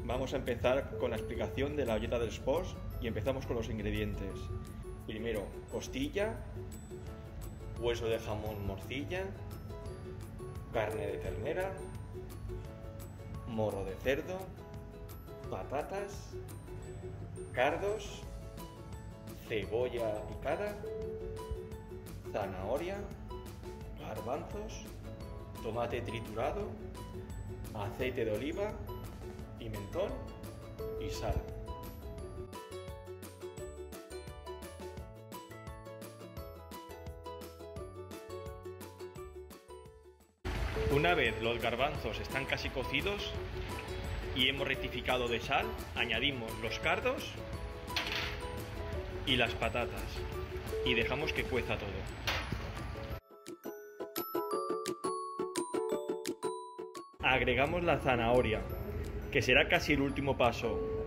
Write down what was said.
Vamos a empezar con la explicación de la olleta del Sports y empezamos con los ingredientes. Primero, costilla, hueso de jamón morcilla, carne de ternera, morro de cerdo, patatas, cardos, cebolla picada, zanahoria, garbanzos, tomate triturado, aceite de oliva, pimentón y sal. Una vez los garbanzos están casi cocidos y hemos rectificado de sal, añadimos los cardos y las patatas y dejamos que cueza todo. Agregamos la zanahoria, que será casi el último paso.